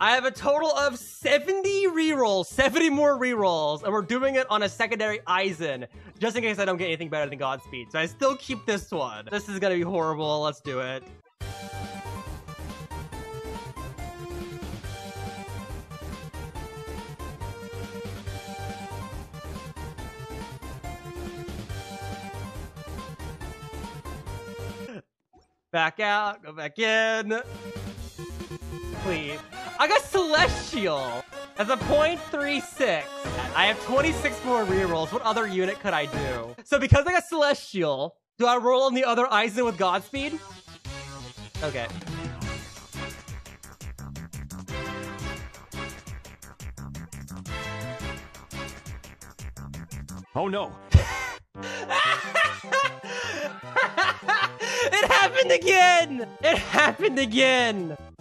I have a total of 70 rerolls, 70 more rerolls, and we're doing it on a secondary Aizen, just in case I don't get anything better than Godspeed. So I still keep this one. This is gonna be horrible. Let's do it. Back out, go back in. Please. I got Celestial as a 0.36. I have 26 more rerolls. What other unit could I do? So because I got Celestial, do I roll on the other Aizen with Godspeed? Okay. Oh no. It happened again! It happened again!